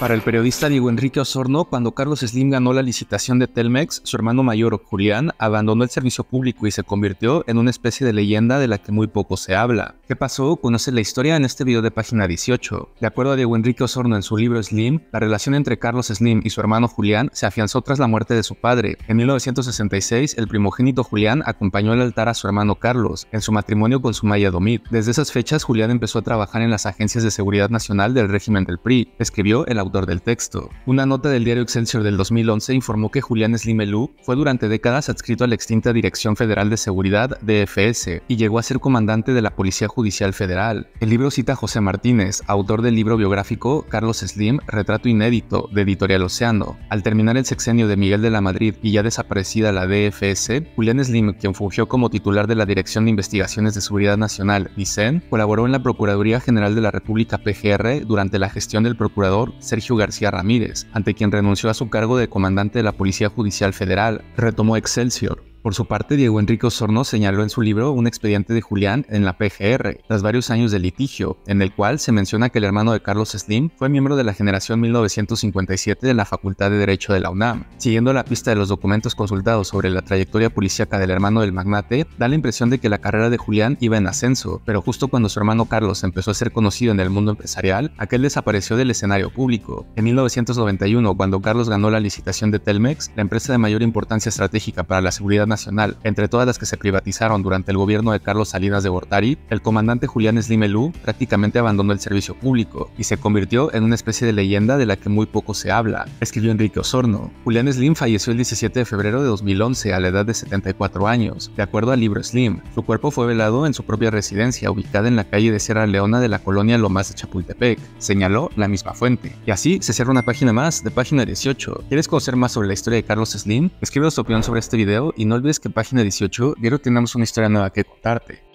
Para el periodista Diego Enrique Osorno, cuando Carlos Slim ganó la licitación de Telmex, su hermano mayor, Julián, abandonó el servicio público y se convirtió en una especie de leyenda de la que muy poco se habla. ¿Qué pasó? Conoce la historia en este video de página 18. De acuerdo a Diego Enrique Osorno en su libro Slim, la relación entre Carlos Slim y su hermano Julián se afianzó tras la muerte de su padre. En 1966, el primogénito Julián acompañó al altar a su hermano Carlos, en su matrimonio con Sumaya Domit. Desde esas fechas, Julián empezó a trabajar en las agencias de seguridad nacional del régimen del PRI, escribió el autor del texto. Una nota del diario Excelsior del 2011 informó que Julián Slim Elú fue durante décadas adscrito a la extinta Dirección Federal de Seguridad, DFS, y llegó a ser comandante de la Policía Judicial Federal. El libro cita a José Martínez, autor del libro biográfico Carlos Slim, Retrato Inédito, de Editorial Océano. Al terminar el sexenio de Miguel de la Madrid y ya desaparecida la DFS, Julián Slim, quien fungió como titular de la Dirección de Investigaciones de Seguridad Nacional, DISEN, colaboró en la Procuraduría General de la República, PGR, durante la gestión del procurador Sergio García Ramírez, ante quien renunció a su cargo de comandante de la Policía Judicial Federal, retomó Excelsior. Por su parte, Diego Enrique Osorno señaló en su libro un expediente de Julián en la PGR, tras varios años de litigio, en el cual se menciona que el hermano de Carlos Slim fue miembro de la generación 1957 de la Facultad de Derecho de la UNAM. Siguiendo la pista de los documentos consultados sobre la trayectoria policíaca del hermano del magnate, da la impresión de que la carrera de Julián iba en ascenso, pero justo cuando su hermano Carlos empezó a ser conocido en el mundo empresarial, aquel desapareció del escenario público. En 1991, cuando Carlos ganó la licitación de Telmex, la empresa de mayor importancia estratégica para la seguridad nacional, entre todas las que se privatizaron durante el gobierno de Carlos Salinas de Gortari, el comandante Julián Slim Elú prácticamente abandonó el servicio público y se convirtió en una especie de leyenda de la que muy poco se habla, escribió Enrique Osorno. Julián Slim falleció el 17 de febrero de 2011 a la edad de 74 años, de acuerdo al libro Slim. Su cuerpo fue velado en su propia residencia, ubicada en la calle de Sierra Leona de la colonia Lomas de Chapultepec, señaló la misma fuente. Y así se cierra una página más de página 18. ¿Quieres conocer más sobre la historia de Carlos Slim? Escribe tu opinión sobre este video y no olvides que en página 18 diario tenemos una historia nueva que contarte.